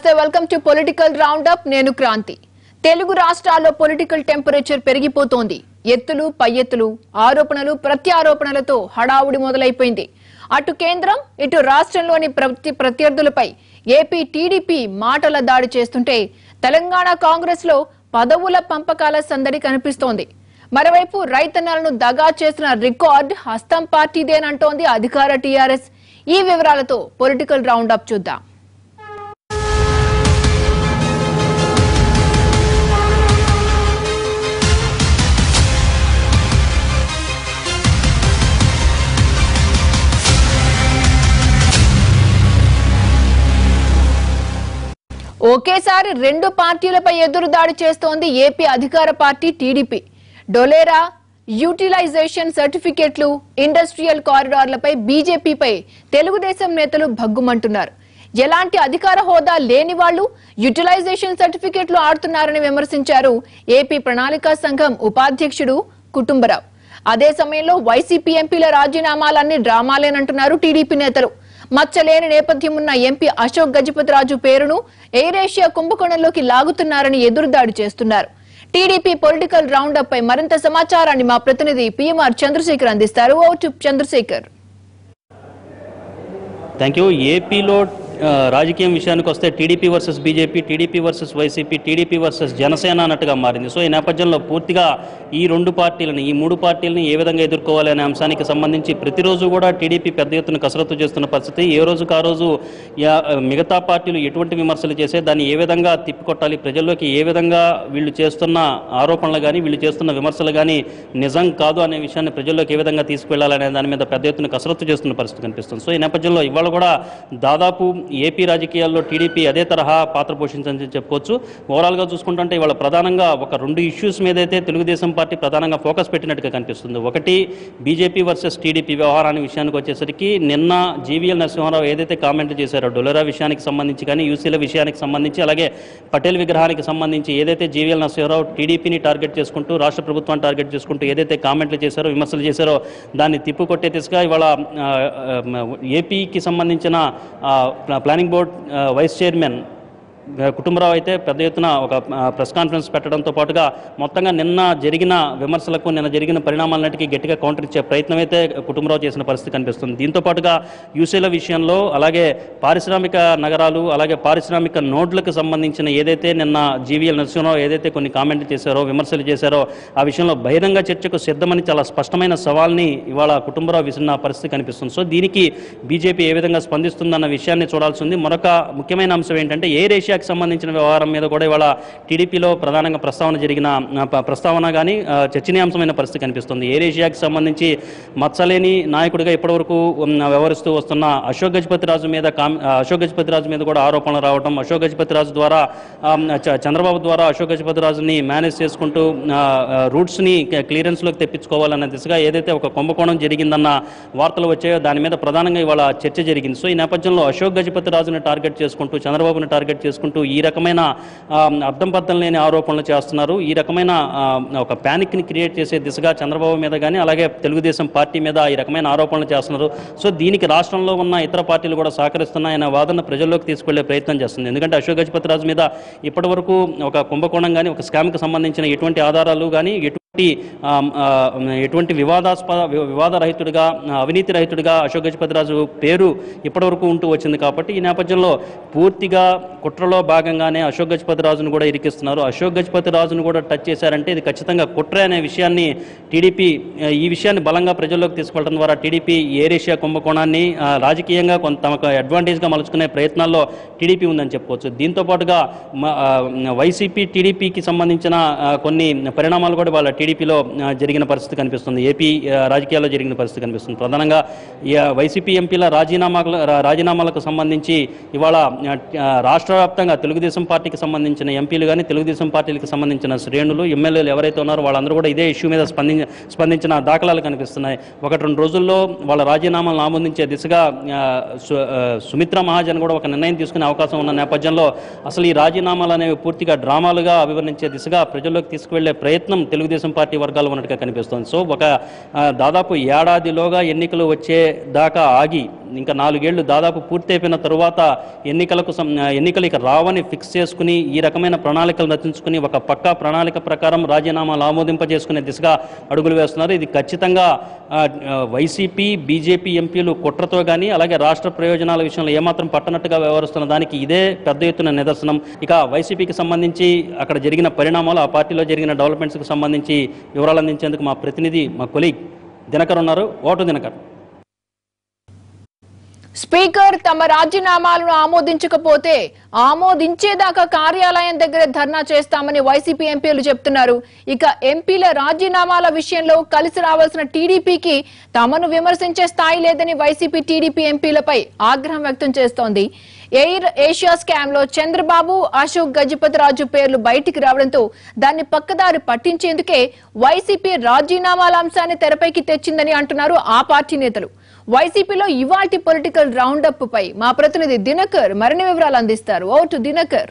నమస్తే welcome to political round up నేను క్రాంతి తెలుగు రాష్ట్రాల్లో పొలిటికల్ టెంపరేచర్ పెరిగిపోతోంది ఎత్తులు పై ఎత్తులు ఆరోపణలు ప్రత్యారోపణలతో హడావుడి మొదలైపోయింది అటు కేంద్రం ఇటు రాష్ట్రంలోని ప్రత్యర్థులపై ఏపీ టీడీపీ మాటల దాడి చేస్తుంటే తెలంగాణ కాంగ్రెస్ లో పదవుల పంపకాల సందడి కనిపిస్తోంది మరోవైపు రైతన్నలను దగా చేసిన రికార్డ్ హస్తం పార్టీదేనంటోంది అధికార టీఆర్ఎస్ ఈ వివరాలతో పొలిటికల్ రౌండప్ చూద్దాం ఒకేసారి రెండు పార్టీలపై ఎదురుదాడి చేస్తోంది ఏపీ అధికార పార్టీ టీడీపీ డొలేరా యూటిలైజేషన్ సర్టిఫికెట్లు ఇండస్ట్రియల్ కారిడార్లపై బీజేపీపై తెలుగుదేశం నేతలు భగ్గుమంటున్నారు ఎలాంటి అధికార హోదా లేని వాళ్లు యూటిలైజేషన్ సర్టిఫికెట్లు ఆడుతున్నారని విమర్శించారు ఏపీ ప్రణాళికా సంఘం ఉపాధ్యక్షుడు కుటుంబరావు అదే సమయంలో వైసీపీ ఎంపీల రాజీనామాలన్నీ డ్రామాలేనంటున్నారు టీడీపీ నేతలు మచ్చలేని నేపథ్యం ఉన్న ఎంపీ అశోక్ గజపతిరాజు పేరును ఎయిర్ ఏషియా కుంభకోణంలోకి లాగుతున్నారని ఎదురుదాడి చేస్తున్నారు టీడీపీ పొలిటికల్ రౌండప్ పై మరింత సమాచారాన్ని మా ప్రతినిధి పిఎంఆర్ చంద్రశేఖర్ అందిస్తారు ఓటు చంద్రశేఖర్ థ్యాంక్ యూ ఏపీలో రాజకీయం విషయానికి వస్తే TDP versus BJP TDP versus YCP TDP versus Janasena అన్నట్టుగా మారింది సో ఈ నేపథ్యంలో పూర్తిగా ఈ మూడు పార్టీలని ఏ విధంగా ఎదుర్కోవాలి అనే అంశానికి సంబంధించి ప్రతిరోజు కూడా టీడీపీ పెద్ద ఎత్తున కసరత్తు చేస్తున్న పరిస్థితి ఏ రోజుకు ఆ రోజు మిగతా పార్టీలు ఎటువంటి విమర్శలు చేసే దాన్ని ఏ విధంగా తిప్పికొట్టాలి ప్రజల్లోకి ఏ విధంగా వీళ్ళు చేస్తున్న ఆరోపణలు కానీ వీళ్ళు చేస్తున్న విమర్శలు కానీ నిజం కాదు అనే విషయాన్ని ప్రజల్లోకి ఏ విధంగా తీసుకువెళ్లాలనే దాని మీద పెద్ద ఎత్తున కసరత్తు చేస్తున్న పరిస్థితి కనిపిస్తుంది సో ఈ నేపథ్యంలో ఇవాళ కూడా దాదాపు ఏపీ రాజకీయాల్లో టీడీపీ అదే తరహా పాత్ర పోషించని చెప్పుకోవచ్చు ఓవరాల్గా చూసుకుంటుంటే ఇవాళ ప్రధానంగా ఒక రెండు ఇష్యూస్ మీదైతే తెలుగుదేశం పార్టీ ప్రధానంగా ఫోకస్ పెట్టినట్టుగా కనిపిస్తుంది ఒకటి బీజేపీ వర్సెస్ టీడీపీ వ్యవహారానికి విషయానికి వచ్చేసరికి నిన్న జీవీఎల్ నరసింహారావు ఏదైతే కామెంట్లు చేశారో డొలరా విషయానికి సంబంధించి కానీ యూసీల విషయానికి సంబంధించి అలాగే పటేల్ విగ్రహానికి సంబంధించి ఏదైతే జీవీఎల్ నరసింహారావు టీడీపీని టార్గెట్ చేసుకుంటూ రాష్ట్ర ప్రభుత్వాన్ని టార్గెట్ చేసుకుంటూ ఏదైతే కామెంట్లు చేశారో విమర్శలు చేశారో దాన్ని తిప్పుకొట్టే దిశగా ఇవాళ ఏపీకి సంబంధించిన planning board vice chairman Kutumbarao అయితే పెద్ద ఎత్తున ఒక ప్రెస్ కాన్ఫరెన్స్ పెట్టడంతో పాటుగా మొత్తంగా నిన్న జరిగిన విమర్శలకు నిన్న జరిగిన పరిణామాలన్నిటికీ గట్టిగా కౌంటర్ ఇచ్చే ప్రయత్నం అయితే కుటుంబరావు చేసిన పరిస్థితి కనిపిస్తుంది దీంతో పాటుగా యూసీల విషయంలో అలాగే పారిశ్రామిక నగరాలు అలాగే పారిశ్రామిక నోడ్లకు సంబంధించిన ఏదైతే నిన్న జీవీఎల్ నరసింహారావు ఏదైతే కొన్ని కామెంట్లు చేశారో విమర్శలు చేశారో ఆ విషయంలో బహిరంగ చర్చకు సిద్ధమని చాలా స్పష్టమైన సవాల్ని ఇవాళ కుటుంబరావు విసిరిన పరిస్థితి కనిపిస్తుంది సో దీనికి బీజేపీ ఏ విధంగా స్పందిస్తుందన్న విషయాన్ని చూడాల్సి ఉంది మరొక ముఖ్యమైన అంశం ఏంటంటే ఎయిర్ ఏషియా సంబంధించిన వ్యవహారం మీద కూడా ఇవాళ టీడీపీలో ప్రధానంగా ప్రస్తావన కానీ చర్చనీయాంశమైన పరిస్థితి కనిపిస్తుంది ఎయిర్ ఏషియాకి సంబంధించి మచ్చలేని నాయకుడిగా ఇప్పటివరకు వ్యవహరిస్తూ వస్తున్న అశోక్ గజపతిరాజు మీద కూడా ఆరోపణలు రావడం అశోక్ గజపతిరాజు ద్వారా చంద్రబాబు ద్వారా అశోక్ గజపతిరాజుని మేనేజ్ చేసుకుంటూ రూట్స్ని క్లియరెన్స్లోకి తెప్పించుకోవాలన్న దిశగా ఏదైతే ఒక కుంభకోణం జరిగిందన్న వార్తలు వచ్చాయో దాని మీద ప్రధానంగా ఇవాళ చర్చ జరిగింది సో ఈ నేపథ్యంలో అశోక్ గజపతిరాజుని టార్గెట్ చేసుకుంటూ చంద్రబాబుని టార్గెట్ చేసుకుంటూ ఈ రకమైన అర్థం పర్థం లేని ఆరోపణలు చేస్తున్నారు ఈ రకమైన ఒక ప్యానిక్ని క్రియేట్ చేసే దిశగా చంద్రబాబు మీద కానీ అలాగే తెలుగుదేశం పార్టీ మీద ఈ రకమైన ఆరోపణలు చేస్తున్నారు సో దీనికి రాష్ట్రంలో ఉన్న ఇతర పార్టీలు కూడా సహకరిస్తున్నాయన్న వాదన ప్రజల్లోకి తీసుకెళ్లే ప్రయత్నం చేస్తుంది ఎందుకంటే అశోక్ గజపతిరాజు మీద ఇప్పటివరకు ఒక కుంభకోణం కానీ ఒక స్కామ్కి సంబంధించిన ఎటువంటి ఆధారాలు కానీ ఎటువంటి వివాదరహితుడిగా అవినీతి రహితుడిగా అశోక్ గజపతిరాజు పేరు ఇప్పటివరకు ఉంటూ వచ్చింది కాబట్టి ఈ నేపథ్యంలో పూర్తిగా కుట్రలో భాగంగానే అశోక్ గజపతిరాజును కూడా ఇరికిస్తున్నారు అశోక్ గజపతిరాజును కూడా టచ్ చేశారంటే ఇది ఖచ్చితంగా కుట్ర అనే విషయాన్ని టీడీపీ ఈ విషయాన్ని బలంగా ప్రజల్లోకి తీసుకెళ్లడం ద్వారా టీడీపీ ఎయిర్ ఏషియా కుంభకోణాన్ని రాజకీయంగా కొంత తమకు అడ్వాంటేజ్గా మలుచుకునే ప్రయత్నాల్లో టీడీపీ ఉందని చెప్పుకోవచ్చు దీంతో పాటుగా వైసీపీ టీడీపీకి సంబంధించిన కొన్ని పరిణామాలు కూడా వాళ్ళ టీడీపీలో జరిగిన పరిస్థితి కనిపిస్తుంది ఏపీ రాజకీయాల్లో జరిగిన పరిస్థితి కనిపిస్తుంది ప్రధానంగా వైసీపీ ఎంపీల రాజీనామాలకు సంబంధించి ఇవాళ రాష్ట్ర వ్యాప్తంగా తెలుగుదేశం పార్టీకి సంబంధించిన ఎంపీలు కానీ తెలుగుదేశం పార్టీలకు సంబంధించిన శ్రేణులు ఎమ్మెల్యేలు ఎవరైతే ఉన్నారో వాళ్ళందరూ కూడా ఇదే ఇష్యూ మీద స్పందించిన దాఖలాలు కనిపిస్తున్నాయి 1-2 రోజుల్లో వాళ్ళ రాజీనామాలను ఆమోదించే దిశగా సుమిత్రా మహాజన్ కూడా ఒక నిర్ణయం తీసుకునే అవకాశం ఉన్న నేపథ్యంలో అసలు ఈ రాజీనామాలు అనేవి పూర్తిగా డ్రామాలుగా అభివర్ణించే దిశగా ప్రజల్లోకి తీసుకువెళ్లే ప్రయత్నం తెలుగుదేశం పార్టీ వర్గాలు ఉన్నట్టుగా కనిపిస్తోంది సో ఒక దాదాపు ఏడాదిలోగా ఎన్నికలు వచ్చే దాకా ఆగి ఇంకా 4 ఏళ్లు దాదాపు పూర్తయిపోయిన తరువాత ఎన్నికలు ఇక రావని ఫిక్స్ చేసుకుని ఈ రకమైన ప్రణాళికలు రచించుకుని ఒక పక్కా ప్రణాళిక ప్రకారం రాజీనామాలు ఆమోదింపజేసుకునే దిశగా అడుగులు వేస్తున్నారు. ఇది ఖచ్చితంగా వైసీపీ బీజేపీ ఎంపీలు కుట్రతో కానీ అలాగే రాష్ట్ర ప్రయోజనాల విషయంలో ఏమాత్రం పట్టనట్టుగా వ్యవహరిస్తున్న దానికి ఇదే పెద్ద ఎత్తున నిదర్శనం. ఇక వైసీపీకి సంబంధించి అక్కడ జరిగిన పరిణామాలు, ఆ పార్టీలో జరిగిన డెవలప్మెంట్స్కి సంబంధించి వివరాలు అందించేందుకు మా ప్రతినిధి, మా కొలీగ్ దినకర్ ఉన్నారు. ఓటు దినకర్. స్పీకర్ తమ రాజీనామాలను ఆమోదించకపోతే ఆమోదించేదాకా కార్యాలయం దగ్గర ధర్నా చేస్తామని వైసీపీ ఎంపీలు చెప్తున్నారు. ఇక ఎంపీల రాజీనామాల విషయంలో కలిసి రావాల్సిన టీడీపీకి తమను విమర్శించే స్థాయి లేదని వైసీపీ టీడీపీ ఎంపీలపై ఆగ్రహం వ్యక్తం చేస్తోంది. ఎయిర్ ఏషియా స్కామ్ లో చంద్రబాబు, అశోక్ గజపతిరాజు పేర్లు బయటికి రావడంతో దాన్ని పక్కదారి పట్టించేందుకే వైసీపీ రాజీనామాల అంశాన్ని తెరపైకి తెచ్చిందని అంటున్నారు ఆ పార్టీ నేతలు. వైసీపీలో ఇవాల్టి పొలిటికల్ రౌండప్ పై మా ప్రతినిధి దినకర్ మరిన్ని వివరాలు అందిస్తారు. ఓటు Dinakar.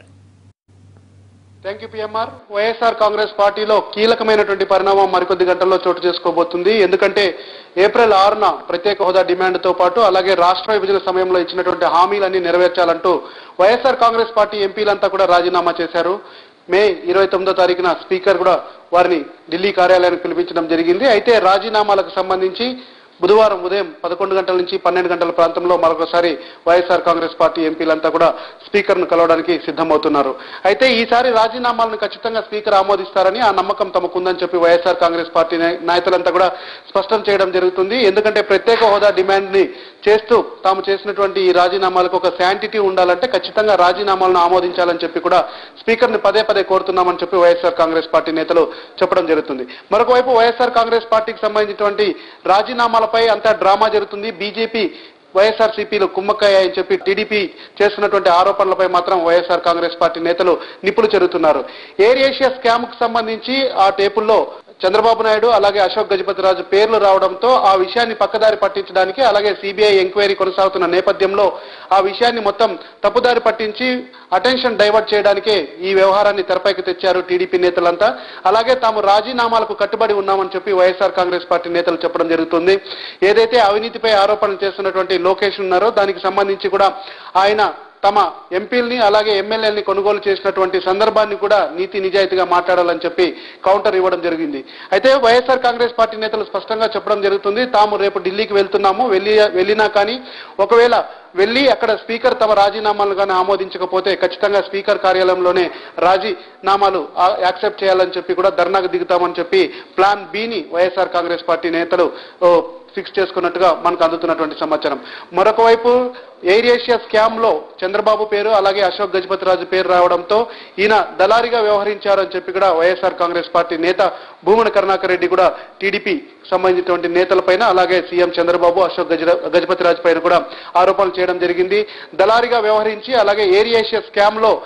Thank you PMR. YSR Congress పార్టీలో కీలకమైనటువంటి పరిణామం మరికొద్ది గంటల్లో చోటు చేసుకోబోతుంది. ఎందుకంటే ఏప్రిల్ 6న ప్రత్యేక హోదా డిమాండ్తో పాటు అలాగే రాష్ట్ర విభజన సమయంలో ఇచ్చినటువంటి హామీలన్నీ నెరవేర్చాలంటూ వైఎస్ఆర్ కాంగ్రెస్ పార్టీ ఎంపీలంతా కూడా రాజీనామా చేశారు. మే 29వ తారీఖున స్పీకర్ కూడా వారిని ఢిల్లీ కార్యాలయానికి పిలిపించడం జరిగింది. అయితే రాజీనామాలకు సంబంధించి బుధవారం ఉదయం 11 గంటల నుంచి 12 గంటల ప్రాంతంలో మరొకసారి వైఎస్ఆర్ కాంగ్రెస్ పార్టీ ఎంపీలంతా కూడా స్పీకర్ను కలవడానికి సిద్ధమవుతున్నారు. అయితే ఈసారి రాజీనామాలను ఖచ్చితంగా స్పీకర్ ఆమోదిస్తారని, ఆ నమ్మకం తమకుందని చెప్పి వైఎస్ఆర్ కాంగ్రెస్ పార్టీ నాయకులంతా కూడా స్పష్టం చేయడం జరుగుతుంది. ఎందుకంటే ప్రత్యేక హోదా డిమాండ్ ని చేస్తూ తాము చేసినటువంటి ఈ రాజీనామాలకు ఒక శాంటిటీ ఉండాలంటే ఖచ్చితంగా రాజీనామాలను ఆమోదించాలని చెప్పి కూడా స్పీకర్ ని పదే పదే కోరుతున్నామని చెప్పి వైఎస్ఆర్ కాంగ్రెస్ పార్టీ నేతలు చెప్పడం జరుగుతుంది. మరొక వైపు వైఎస్ఆర్ కాంగ్రెస్ పార్టీకి సంబంధించినటువంటి రాజీనామాలపై అంతా డ్రామా జరుగుతుంది. బీజేపీ YSRCPలు కుమ్మక్కయ్యాయని చెప్పి టీడీపీ చేస్తున్నటువంటి ఆరోపణలపై మాత్రం వైఎస్ఆర్ కాంగ్రెస్ పార్టీ నేతలు నిప్పులు చెరుగుతున్నారు. ఎయిర్ ఏషియా స్కామ్ కు సంబంధించి ఆ టేపుల్లో చంద్రబాబు నాయుడు అలాగే అశోక్ గజపతిరాజు పేర్లు రావడంతో ఆ విషయాన్ని పక్కదారి పట్టించడానికి, అలాగే సిబిఐ ఎంక్వైరీ కొనసాగుతున్న నేపథ్యంలో ఆ విషయాన్ని మొత్తం తప్పుదారి పట్టించి అటెన్షన్ డైవర్ట్ చేయడానికే ఈ వ్యవహారాన్ని తెరపైకి తెచ్చారు టీడీపీ నేతలంతా. అలాగే తాము రాజీనామాలకు కట్టుబడి ఉన్నామని చెప్పి వైఎస్ఆర్ కాంగ్రెస్ పార్టీ నేతలు చెప్పడం జరుగుతుంది. ఏదైతే అవినీతిపై ఆరోపణలు చేస్తున్నటువంటి లోకేష్ ఉన్నారో దానికి సంబంధించి కూడా ఆయన తమ ఎంపీల్ని అలాగే ఎమ్మెల్యేలని కొనుగోలు చేసినటువంటి సందర్భాన్ని కూడా నీతి నిజాయితీగా మాట్లాడాలని చెప్పి కౌంటర్ ఇవ్వడం జరిగింది. అయితే వైఎస్ఆర్ కాంగ్రెస్ పార్టీ నేతలు స్పష్టంగా చెప్పడం జరుగుతుంది, తాము రేపు ఢిల్లీకి వెళ్తున్నాము, వెళ్ళినా కానీ ఒకవేళ వెళ్ళి అక్కడ స్పీకర్ తమ రాజీనామాలను కానీ ఆమోదించకపోతే ఖచ్చితంగా స్పీకర్ కార్యాలయంలోనే రాజీనామాలు యాక్సెప్ట్ చేయాలని చెప్పి కూడా ధర్నాకు దిగుతామని చెప్పి ప్లాన్ బిని వైఎస్ఆర్ కాంగ్రెస్ పార్టీ నేతలు ఫిక్స్ చేసుకున్నట్టుగా మనకు అందుతున్నటువంటి సమాచారం. మరొక వైపు ఎయిర్ ఏషియా స్కామ్ లో చంద్రబాబు పేరు అలాగే అశోక్ గజపతిరాజు పేరు రావడంతో ఈయన దళారిగా వ్యవహరించారని చెప్పి కూడా వైఎస్ఆర్ కాంగ్రెస్ పార్టీ నేత భూమన కరుణాకర్ రెడ్డి కూడా టీడీపీ సంబంధించినటువంటి నేతలపైన అలాగే సీఎం చంద్రబాబు, అశోక్ గజపతిరాజు పైన కూడా ఆరోపణలు చేయడం జరిగింది. దళారిగా వ్యవహరించి అలాగే ఎయిర్ ఏషియా స్కామ్ లో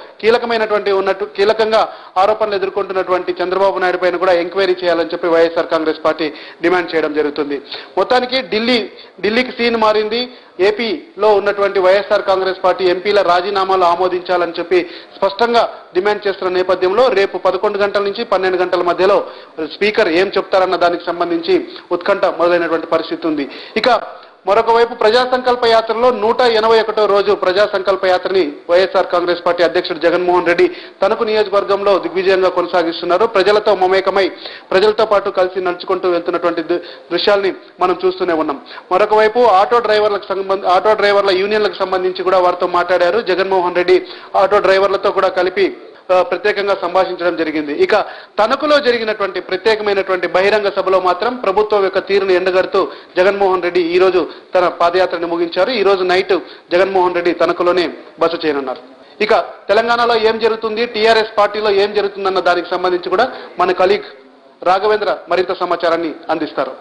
కీలకంగా ఆరోపణలు ఎదుర్కొంటున్నటువంటి చంద్రబాబు నాయుడు పైన కూడా ఎంక్వైరీ చేయాలని చెప్పి వైఎస్ఆర్ కాంగ్రెస్ పార్టీ డిమాండ్ చేయడం జరుగుతుంది. మొత్తానికి ఢిల్లీకి సీన్ మారింది. ఏపీలో ఉన్నటువంటి వైఎస్ఆర్ కాంగ్రెస్ పార్టీ ఎంపీల రాజీనామాలు ఆమోదించాలని చెప్పి స్పష్టంగా డిమాండ్ చేస్తున్న నేపథ్యంలో రేపు 11 గంటల నుంచి 12 గంటల మధ్యలో స్పీకర్ ఏం చెప్తారన్న దానికి సంబంధించి ఉత్కంఠ మొదలైనటువంటి పరిస్థితి ఉంది. ఇక మరొక వైపు ప్రజా సంకల్ప యాత్రలో 181వ రోజు ప్రజా సంకల్ప యాత్రని వైఎస్ఆర్ కాంగ్రెస్ పార్టీ అధ్యక్షుడు జగన్మోహన్ రెడ్డి తణుకు నియోజకవర్గంలో దిగ్విజయంగా కొనసాగిస్తున్నారు. ప్రజలతో మమేకమై ప్రజలతో పాటు కలిసి నడుచుకుంటూ వెళ్తున్నటువంటి దృశ్యాల్ని మనం చూస్తూనే ఉన్నాం. మరొక వైపు ఆటో డ్రైవర్ల యూనియన్లకు సంబంధించి కూడా వారితో మాట్లాడారు జగన్మోహన్ రెడ్డి. ఆటో డ్రైవర్లతో కూడా కలిపి ప్రత్యేకంగా సంభాషించడం జరిగింది. ఇక తణుకులో జరిగినటువంటి ప్రత్యేకమైనటువంటి బహిరంగ సభలో మాత్రం ప్రభుత్వం యొక్క తీరును ఎండగడుతూ జగన్మోహన్ రెడ్డి ఈ రోజు తన పాదయాత్రను ముగించారు. ఈ రోజు నైట్ జగన్మోహన్ రెడ్డి తణుకులోనే బస చేయనున్నారు. ఇక తెలంగాణలో ఏం జరుగుతుంది, టీఆర్ఎస్ పార్టీలో ఏం జరుగుతుందన్న దానికి సంబంధించి కూడా మన కలీగ్ రాఘవేంద్ర మరింత సమాచారాన్ని అందిస్తారు.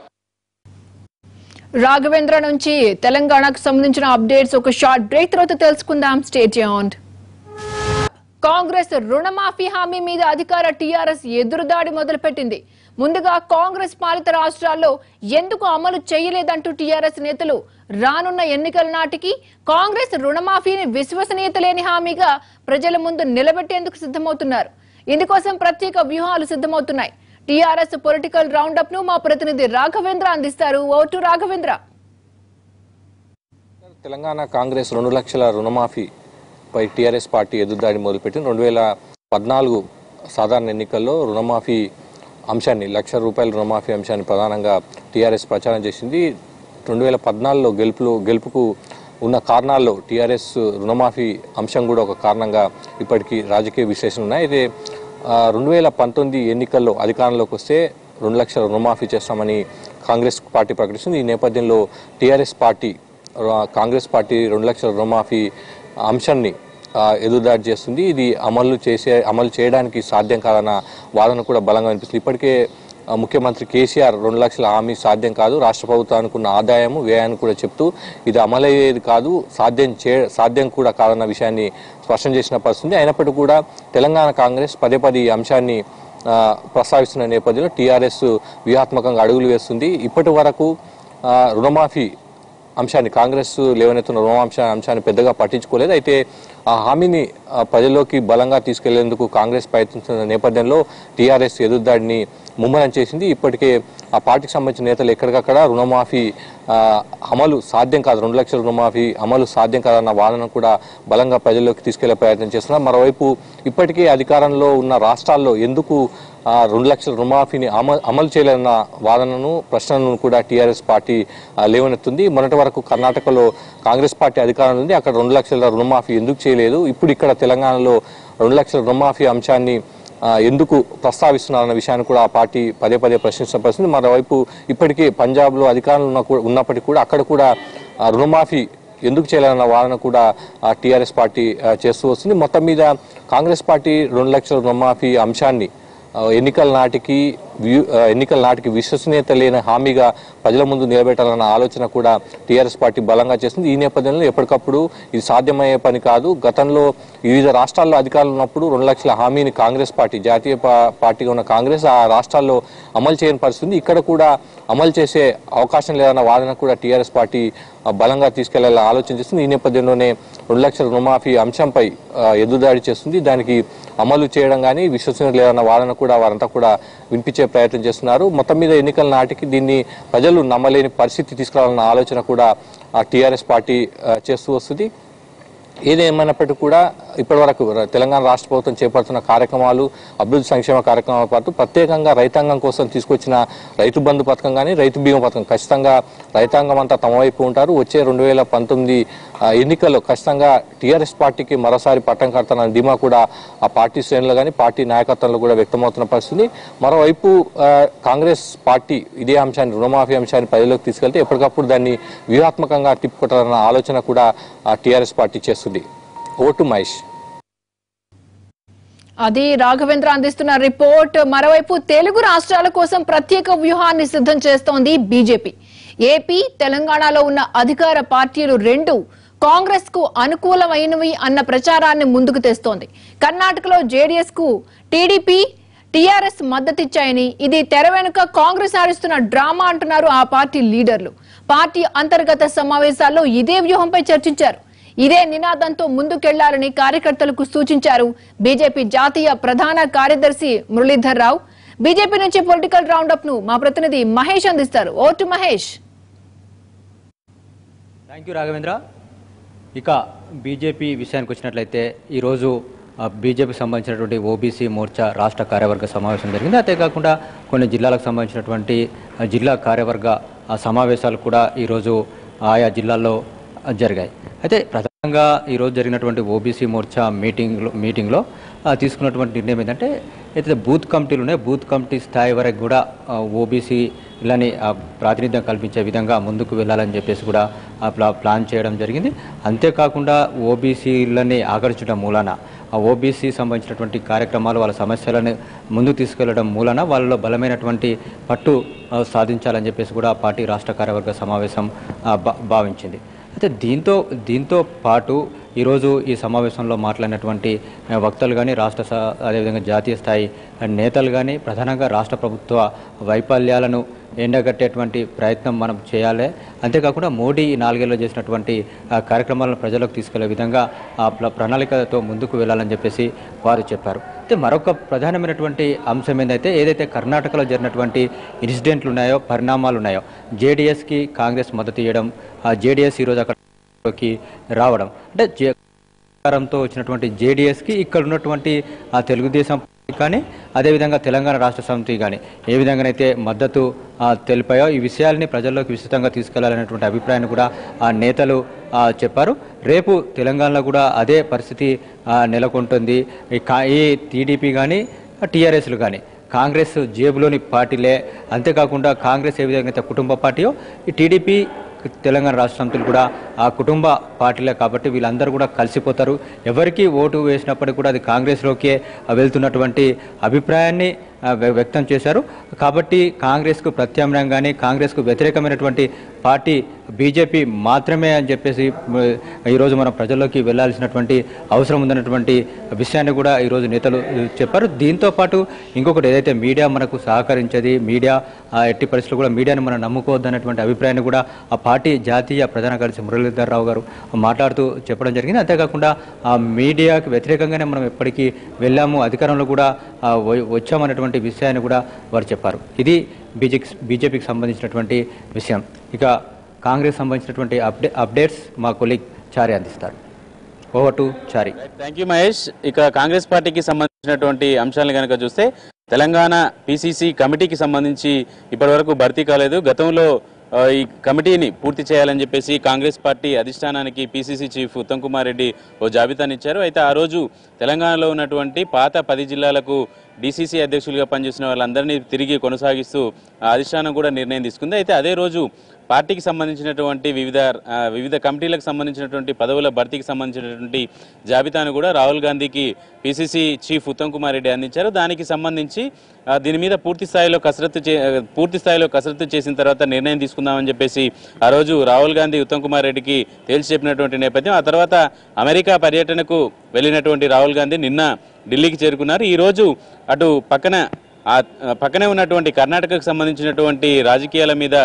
రాఘవేంద్ర నుంచి తెలంగాణకు సంబంధించిన అప్డేట్స్ ఒక షార్ట్ బ్రేక్ తర్వాత తెలుసుకుందాం. Stay tuned. కాంగ్రెస్ రుణమాఫీ హామీ మీద అధికార టీఆర్ఎస్ ఎదురుదాడి మొదలుపెట్టింది. ముందుగా కాంగ్రెస్ పాలిత రాష్ట్రాల్లో ఎందుకు అమలు చేయలేదంటూ టీఆర్ఎస్ నేతలు రానున్న ఎన్నికల నాటికి కాంగ్రెస్ రుణమాఫీని విశ్వసనీయత లేని హామీగా ప్రజల ముందు నిలబెట్టేందుకు సిద్ధమవుతున్నారు. ఇందుకోసం ప్రత్యేక వ్యూహాలు సిద్ధమవుతున్నాయి. టీఆర్ఎస్ పొలిటికల్ రౌండప్ ను మా ప్రతినిధి రాఘవేంద్ర అందిస్తారు. ఓటు రాఘవేంద్ర. తెలంగాణ కాంగ్రెస్ 2 లక్షల రుణమాఫీపై టీఆర్ఎస్ పార్టీ ఎదురుదాడి మొదలుపెట్టింది. 2014 సాధారణ ఎన్నికల్లో రుణమాఫీ అంశాన్ని ₹1,00,000 రుణమాఫీ అంశాన్ని ప్రధానంగా టీఆర్ఎస్ ప్రచారం చేసింది. 2014లో గెలుపుకు ఉన్న కారణాల్లో టీఆర్ఎస్ రుణమాఫీ అంశం కూడా ఒక కారణంగా ఇప్పటికీ రాజకీయ విశ్లేషణ ఉన్నాయి. అయితే 2019 ఎన్నికల్లో అధికారంలోకి వస్తే 2 లక్షల రుణమాఫీ చేస్తామని కాంగ్రెస్ పార్టీ ప్రకటిస్తుంది. ఈ నేపథ్యంలో కాంగ్రెస్ పార్టీ 2 లక్షల రుణమాఫీ అంశాన్ని ఎదురుదాడి చేస్తుంది. ఇది అమలు చేయడానికి సాధ్యం కాదన్న వాదన కూడా బలంగా వినిపిస్తుంది. ఇప్పటికే ముఖ్యమంత్రి కేసీఆర్ 2 లక్షల హామీ సాధ్యం కాదు, రాష్ట్ర ప్రభుత్వానికి ఉన్న ఆదాయము వ్యయాన్ని కూడా చెప్తూ ఇది అమలయ్యేది కాదు, సాధ్యం కూడా కాదన్న విషయాన్ని స్పష్టం చేసిన పరిస్థితి. అయినప్పటికీ కూడా తెలంగాణ కాంగ్రెస్ పదే ఈ అంశాన్ని ప్రస్తావిస్తున్న నేపథ్యంలో టీఆర్ఎస్ వ్యూహాత్మకంగా అడుగులు వేస్తుంది. ఇప్పటి వరకు రుణమాఫీ అంశాన్ని కాంగ్రెస్ లేవనెత్తున్న రుణమాఫీ అంశాన్ని పెద్దగా పట్టించుకోలేదు. అయితే ఆ హామీని ప్రజల్లోకి బలంగా తీసుకెళ్లేందుకు కాంగ్రెస్ ప్రయత్నిస్తున్న నేపథ్యంలో టీఆర్ఎస్ ఎదురుదాడిని ముమ్మరం చేసింది. ఇప్పటికే ఆ పార్టీకి సంబంధించిన నేతలు ఎక్కడికక్కడ రుణమాఫీ అమలు సాధ్యం కాదు, 2 లక్షల రుణమాఫీ అమలు సాధ్యం కాదన్న వాదన కూడా బలంగా ప్రజల్లోకి తీసుకెళ్లే ప్రయత్నం చేస్తున్నారు. మరోవైపు ఇప్పటికే అధికారంలో ఉన్న రాష్ట్రాల్లో ఎందుకు 2 లక్షల రుణమాఫీని అమలు చేయలేదన్న ప్రశ్నను కూడా టీఆర్ఎస్ పార్టీ లేవనెత్తుంది. మొన్నటి వరకు కర్ణాటకలో కాంగ్రెస్ పార్టీ అధికారంలో ఉంది, అక్కడ 2 లక్షల రుణమాఫీ ఎందుకు చేయలేదు, ఇప్పుడు ఇక్కడ తెలంగాణలో 2 లక్షల రుణమాఫీ అంశాన్ని ఎందుకు ప్రస్తావిస్తున్నారన్న విషయాన్ని కూడా ఆ పార్టీ పదే ప్రశ్నించిన పరిస్థితి. మరోవైపు ఇప్పటికే పంజాబ్లో అధికారంలో ఉన్నప్పటికీ కూడా అక్కడ కూడా రుణమాఫీ ఎందుకు చేయాలన్న వాదన కూడా టీఆర్ఎస్ పార్టీ చేస్తూ వస్తుంది. మొత్తం మీద కాంగ్రెస్ పార్టీ 2 లక్షల రుణమాఫీ అంశాన్ని ఎన్నికల నాటికి విశ్వసనీయత లేని హామీగా ప్రజల ముందు నిలబెట్టాలన్న ఆలోచన కూడా టీఆర్ఎస్ పార్టీ బలంగా చేస్తుంది. ఈ నేపథ్యంలో ఎప్పటికప్పుడు ఇది సాధ్యమయ్యే పని కాదు. గతంలో వివిధ రాష్ట్రాల్లో అధికారులు ఉన్నప్పుడు 2 లక్షల హామీని కాంగ్రెస్ పార్టీ, జాతీయ పార్టీగా ఉన్న కాంగ్రెస్ ఆ రాష్ట్రాల్లో అమలు చేయని పరిస్థితి. ఇక్కడ కూడా అమలు చేసే అవకాశం లేదన్న వాదన కూడా టీఆర్ఎస్ పార్టీ బలంగా తీసుకెళ్లాలని ఆలోచన చేస్తుంది. ఈ నేపథ్యంలోనే 2 లక్షల రుణమాఫీ అంశంపై ఎదురుదాడి చేస్తుంది. దానికి అమలు చేయడం కానీ విశ్వసనీయత లేదన్న వాదన కూడా వారంతా కూడా వినిపించే ప్రయత్నం చేస్తున్నారు. మొత్తం మీద ఎన్నికల నాటికి దీన్ని ప్రజలు నమ్మలేని పరిస్థితి తీసుకురావాలన్న ఆలోచన కూడా టీఆర్ఎస్ పార్టీ చేస్తూ వస్తుంది. ఏదేమైనప్పటికీ కూడా ఇప్పటివరకు తెలంగాణ రాష్ట్ర ప్రభుత్వం చేపడుతున్న కార్యక్రమాలు, అభివృద్ధి సంక్షేమ కార్యక్రమాల పాటు ప్రత్యేకంగా రైతాంగం కోసం తీసుకొచ్చిన రైతు బంధు పథకం కానీ రైతు బీమా పథకం ఖచ్చితంగా రైతాంగం అంతా తమ వైపు ఉంటారు. వచ్చే 2019 ఎన్నికల్లో ఖచ్చితంగా టీఆర్ఎస్ పార్టీకి మరోసారి పట్టం కడతానన్న ధీమా కూడా ఆ పార్టీ శ్రేణులు కానీ పార్టీ నాయకత్వంలో కూడా వ్యక్తమవుతున్న పరిస్థితి. మరోవైపు కాంగ్రెస్ పార్టీ ఇదే అంశాన్ని, రుణమాఫీ అంశాన్ని ప్రజల్లోకి తీసుకెళ్తే ఎప్పటికప్పుడు దాన్ని వ్యూహాత్మకంగా తిప్పుకొట్టాలన్న ఆలోచన కూడా టీఆర్ఎస్ పార్టీ చేస్తుంది. ఓటు మహేష్. అది రాఘవేంద్ర అందిస్తున్న రిపోర్ట్. మరోవైపు తెలుగు రాష్ట్రాల కోసం ప్రత్యేక వ్యూహాన్ని సిద్ధం చేస్తోంది బీజేపీ. ఏపీ, తెలంగాణలో ఉన్న అధికార పార్టీలు రెండు కాంగ్రెస్ కు అనుకూలమైనవి అన్న ప్రచారాన్ని ముందుకు తెస్తోంది. కర్ణాటకలో జేడీఎస్ కు టీడీపీ, టీఆర్ఎస్ మద్దతిచ్చాయని, ఇది తెర వెనుక కాంగ్రెస్ ఆడిస్తున్న డ్రామా అంటున్నారు ఆ పార్టీ లీడర్లు. పార్టీ అంతర్గత సమావేశాల్లో ఇదే వ్యూహంపై చర్చించారు. ఇదే నినాదంతో ముందుకెళ్లాలని కార్యకర్తలకు సూచించారు బీజేపీ జాతీయ ప్రధాన కార్యదర్శి మురళీధర్ రావు. బీజేపీ నుంచి పొలిటికల్ రౌండప్ ను మా ప్రతినిధి మహేష్ అందిస్తారు. ఓటు మహేష్. Thank you Raghavendra. ఇక బీజేపీ విషయానికి వచ్చినట్లయితే ఈరోజు బీజేపీకి సంబంధించినటువంటి ఓబీసీ మోర్చా రాష్ట్ర కార్యవర్గ సమావేశం జరిగింది. అంతేకాకుండా కొన్ని జిల్లాలకు సంబంధించినటువంటి జిల్లా కార్యవర్గ సమావేశాలు కూడా ఈరోజు ఆయా జిల్లాల్లో జరిగాయి. అయితే ప్రధానంగా ఈరోజు జరిగినటువంటి ఓబీసీ మోర్చా మీటింగ్లో తీసుకున్నటువంటి నిర్ణయం ఏంటంటే, అయితే బూత్ కమిటీలు ఉన్నాయి, బూత్ కమిటీ స్థాయి వరకు కూడా ఓబీసీలని ప్రాతినిధ్యం కల్పించే విధంగా ముందుకు వెళ్ళాలని చెప్పేసి కూడా ప్లాన్ చేయడం జరిగింది. అంతేకాకుండా ఓబీసీలని ఆకర్షించడం మూలాన, ఆ ఓబీసీ సంబంధించినటువంటి కార్యక్రమాలు, వాళ్ళ సమస్యలను ముందుకు తీసుకెళ్లడం మూలాన వాళ్ళలో బలమైనటువంటి పట్టు సాధించాలని చెప్పేసి కూడా పార్టీ రాష్ట్ర కార్యవర్గ సమావేశం భావించింది. అయితే దీంతో పాటు ఈరోజు ఈ సమావేశంలో మాట్లాడినటువంటి వక్తలు కానీ, అదేవిధంగా జాతీయ స్థాయి నేతలు కానీ ప్రధానంగా రాష్ట్ర ప్రభుత్వ వైఫల్యాలను ఎండగట్టేటువంటి ప్రయత్నం మనం చేయాలి. అంతేకాకుండా మోడీ 4 ఏళ్లలో చేసినటువంటి కార్యక్రమాలను ప్రజలకు తీసుకెళ్లే విధంగా ఆ ప్రణాళికతో ముందుకు వెళ్ళాలని చెప్పేసి వారు చెప్పారు. అయితే మరొక ప్రధానమైనటువంటి అంశం ఏదైతే కర్ణాటకలో జరిగినటువంటి ఇన్సిడెంట్లు ఉన్నాయో, పరిణామాలు ఉన్నాయో, జేడీఎస్కి కాంగ్రెస్ మద్దతు ఇవ్వడం, జేడీఎస్ ఈరోజు అక్కడ లోకి రావడం అంటే అధికారంతో వచ్చినటువంటి జేడీఎస్కి ఇక్కడ ఉన్నటువంటి ఆ తెలుగుదేశం కానీ అదేవిధంగా తెలంగాణ రాష్ట్ర సమితి కానీ ఏ విధంగానైతే మద్దతు తెలిపాయో ఈ విషయాల్ని ప్రజల్లోకి విస్తృతంగా తీసుకెళ్లాలనేటువంటి అభిప్రాయాన్ని కూడా ఆ నేతలు చెప్పారు. రేపు తెలంగాణలో కూడా అదే పరిస్థితి నెలకొంటుంది. ఈ టీడీపీ కానీ టీఆర్ఎస్లు కానీ కాంగ్రెస్ జేబులోని పార్టీలే. అంతేకాకుండా కాంగ్రెస్ ఏ విధంగా అయితే కుటుంబ పార్టీయో ఈ టీడీపీ తెలంగాణ రాష్ట్ర సమితులు కూడా ఆ కుటుంబ పార్టీలే కాబట్టి వీళ్ళందరూ కూడా కలిసిపోతారు. ఎవరికి ఓటు వేసినప్పటికీ కూడా అది కాంగ్రెస్లోకే వెళ్తున్నటువంటి అభిప్రాయాన్ని వ్యక్తం చేశారు. కాబట్టి కాంగ్రెస్కు ప్రత్యామ్నాయం కానీ కాంగ్రెస్కు వ్యతిరేకమైనటువంటి పార్టీ బీజేపీ మాత్రమే అని చెప్పేసి ఈరోజు మనం ప్రజల్లోకి వెళ్లాల్సినటువంటి అవసరం ఉందన్నటువంటి విషయాన్ని కూడా ఈరోజు నేతలు చెప్పారు. దీంతో పాటు ఇంకొకటి ఏదైతే మీడియా మనకు సహకరించేది, మీడియా ఎట్టి పరిస్థితులు కూడా మీడియాని మనం నమ్ముకోవద్దన్నటువంటి అభిప్రాయాన్ని కూడా ఆ పార్టీ జాతీయ ప్రధాన కార్యదర్శి మురళీధర్ రావు గారు మాట్లాడుతూ చెప్పడం జరిగింది. అంతేకాకుండా ఆ మీడియాకి వ్యతిరేకంగానే మనం ఎప్పటికీ వెళ్ళాము, అధికారంలో కూడా వచ్చామన్నటువంటి విషయాన్ని కూడా వారు చెప్పారు. ఇది బీజేపీకి సంబంధించినటువంటి విషయం. ఇక కాంగ్రెస్ సంబంధించినటువంటి అప్డేట్స్ మా కొలీగ్ చారి అందిస్తారు. Over to Chari. Thank you Mahesh. ఇక కాంగ్రెస్ పార్టీకి సంబంధించినటువంటి అంశాలను కనుక చూస్తే తెలంగాణ పిసిసి కమిటీకి సంబంధించి ఇప్పటివరకు భర్తీ కాలేదు. గతంలో ఈ కమిటీని పూర్తి చేయాలని చెప్పేసి కాంగ్రెస్ పార్టీ అధిష్టానానికి పిసిసి చీఫ్ ఉత్తమ్ కుమార్ రెడ్డి ఓ జాబితానిచ్చారు. అయితే ఆ రోజు తెలంగాణలో ఉన్నటువంటి పాత 10 జిల్లాలకు డీసీసీ అధ్యక్షులుగా పనిచేసిన వాళ్ళందరినీ తిరిగి కొనసాగిస్తూ అధిష్టానం కూడా నిర్ణయం తీసుకుంది. అయితే అదే రోజు పార్టీకి సంబంధించినటువంటి వివిధ కమిటీలకు సంబంధించినటువంటి పదవుల భర్తీకి సంబంధించినటువంటి జాబితాను కూడా రాహుల్ గాంధీకి పిసిసి చీఫ్ ఉత్తమ్ కుమార్ రెడ్డి అందించారు. దానికి సంబంధించి దీని మీద పూర్తి స్థాయిలో కసరత్తు చేసిన తర్వాత నిర్ణయం తీసుకుందామని చెప్పేసి ఆ రోజు రాహుల్ గాంధీ ఉత్తమ్ కుమార్ రెడ్డికి తేల్చి చెప్పినటువంటి నేపథ్యం. ఆ తర్వాత అమెరికా పర్యటనకు వెళ్ళినటువంటి రాహుల్ గాంధీ నిన్న ఢిల్లీకి చేరుకున్నారు. ఈరోజు అటు పక్కనే ఉన్నటువంటి కర్ణాటకకు సంబంధించినటువంటి రాజకీయాల మీద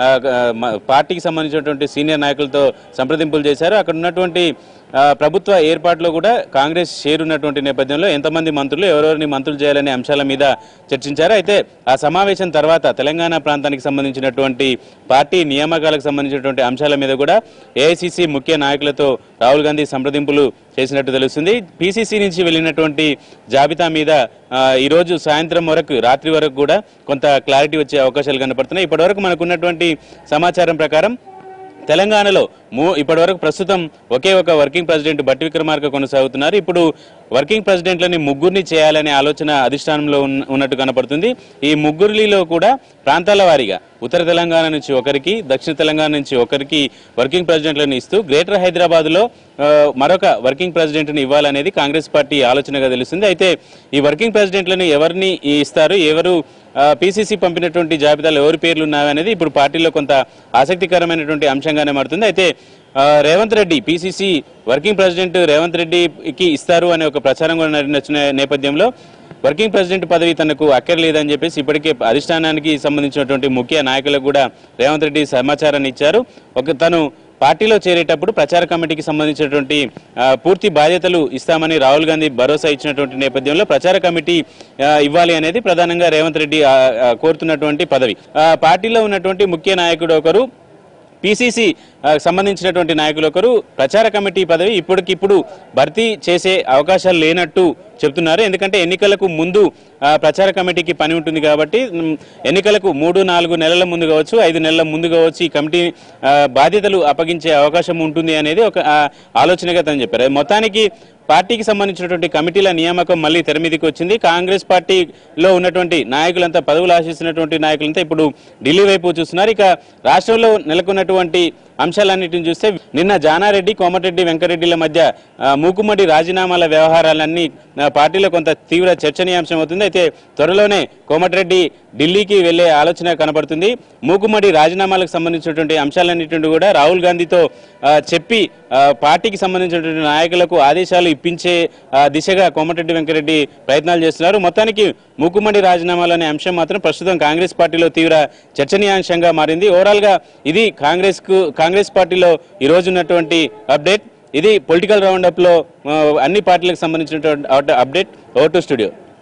పార్టీకి సంబంధించినటువంటి సీనియర్ నాయకులతో సంప్రదింపులు చేశారు. అక్కడ ఉన్నటువంటి ప్రభుత్వ ఏర్పాటులో కూడా కాంగ్రెస్ చేరున్నటువంటి నేపథ్యంలో ఎంతమంది మంత్రులు ఎవరెవరిని మంత్రులు చేయాలనే అంశాల మీద చర్చించారు. అయితే ఆ సమావేశం తర్వాత తెలంగాణ ప్రాంతానికి సంబంధించినటువంటి పార్టీ నియామకాలకు సంబంధించినటువంటి అంశాల మీద కూడా ఏఐసిసి ముఖ్య నాయకులతో రాహుల్ గాంధీ సంప్రదింపులు చేసినట్టు తెలుస్తుంది. పిసిసి నుంచి వెళ్ళినటువంటి జాబితా మీద ఈరోజు సాయంత్రం వరకు రాత్రి వరకు కూడా కొంత క్లారిటీ వచ్చే అవకాశాలు కనపడుతున్నాయి. ఇప్పటివరకు మనకున్నటువంటి సమాచారం ప్రకారం తెలంగాణలో ఇప్పటివరకు ప్రస్తుతం ఒకే ఒక వర్కింగ్ ప్రెసిడెంట్ భట్టి విక్రమార్క కొనసాగుతున్నారు. ఇప్పుడు వర్కింగ్ ప్రెసిడెంట్లని ముగ్గురిని చేయాలనే ఆలోచన అధిష్టానంలో ఉన్నట్టు కనపడుతుంది. ఈ ముగ్గురిలో కూడా ప్రాంతాల వారీగా ఉత్తర తెలంగాణ నుంచి ఒకరికి, దక్షిణ తెలంగాణ నుంచి ఒకరికి వర్కింగ్ ప్రెసిడెంట్లను ఇస్తూ గ్రేటర్ హైదరాబాద్లో మరొక వర్కింగ్ ప్రెసిడెంట్ని ఇవ్వాలనేది కాంగ్రెస్ పార్టీ ఆలోచనగా తెలుస్తుంది. అయితే ఈ వర్కింగ్ ప్రెసిడెంట్లను ఎవరిని ఇస్తారు, ఎవరు పిసిసి పంపినటువంటి జాబితాలో ఎవరి పేర్లు ఉన్నాయనేది ఇప్పుడు పార్టీలో కొంత ఆసక్తికరమైనటువంటి అంశంగానే మారుతుంది. అయితే Revanth Reddy PCC working president Revanth రెడ్డికి ఇస్తారు అనే ఒక ప్రచారం కూడా నడిచిన నేపథ్యంలో వర్కింగ్ ప్రెసిడెంట్ పదవి తనకు అక్కర్లేదని చెప్పేసి ఇప్పటికే అధిష్టానానికి సంబంధించినటువంటి ముఖ్య నాయకులకు కూడా రేవంత్ రెడ్డి సమాచారాన్ని ఇచ్చారు. తను పార్టీలో చేరేటప్పుడు ప్రచార కమిటీకి సంబంధించినటువంటి పూర్తి బాధ్యతలు ఇస్తామని రాహుల్ గాంధీ భరోసా ఇచ్చినటువంటి నేపథ్యంలో ప్రచార కమిటీ ఇవ్వాలి అనేది ప్రధానంగా రేవంత్ రెడ్డి కోరుతున్నటువంటి పదవి. పార్టీలో ఉన్నటువంటి ముఖ్య నాయకుడు ఒకరు, పిసిసి సంబంధించినటువంటి నాయకులు ఒకరు ప్రచార కమిటీ పదవి ఇప్పటికిప్పుడు భర్తీ చేసే అవకాశాలు లేనట్టు చెప్తున్నారు. ఎందుకంటే ఎన్నికలకు ముందు ప్రచార కమిటీకి పని ఉంటుంది కాబట్టి ఎన్నికలకు 3-4 నెలల ముందు కావచ్చు, 5 నెలల ముందు కావచ్చు ఈ కమిటీ బాధ్యతలు అప్పగించే అవకాశం ఉంటుంది అనేది ఒక ఆలోచనగా తను చెప్పారు. మొత్తానికి పార్టీకి సంబంధించినటువంటి కమిటీల నియామకం మళ్ళీ తెర మీదకి వచ్చింది. కాంగ్రెస్ పార్టీలో ఉన్నటువంటి నాయకులంతా, పదవులు ఆశిస్తున్నటువంటి నాయకులంతా ఇప్పుడు ఢిల్లీ వైపు చూస్తున్నారు. ఇక రాష్ట్రంలో నెలకొన్నటువంటి అంశాలన్నింటిని చూస్తే నిన్న జానారెడ్డి, కోమటిరెడ్డి వెంకరెడ్డిల మధ్య మూకుమ్మడి రాజీనామాల వ్యవహారాలన్నీ పార్టీలో కొంత తీవ్ర చర్చనీయాంశం అవుతుంది. అయితే త్వరలోనే కోమటిరెడ్డి ఢిల్లీకి వెళ్లే ఆలోచన కనబడుతుంది. మూకుమ్మడి రాజీనామాలకు సంబంధించినటువంటి అంశాలన్నింటినీ కూడా రాహుల్ గాంధీతో చెప్పి పార్టీకి సంబంధించినటువంటి నాయకులకు ఆదేశాలు ఇప్పించే దిశగా కోమటిరెడ్డి వెంకరెడ్డి ప్రయత్నాలు చేస్తున్నారు. మొత్తానికి మూకుమ్మడి రాజీనామాలు అనే అంశం మాత్రం ప్రస్తుతం కాంగ్రెస్ పార్టీలో తీవ్ర చర్చనీయాంశంగా మారింది. ఓవరాల్ గా ఇది కాంగ్రెస్ పార్టీలో ఈ రోజు ఉన్నటువంటి అప్డేట్. ఇది పొలిటికల్ రౌండప్ లో అన్ని పార్టీలకు సంబంధించినటువంటి అప్డేట్. Over to studio.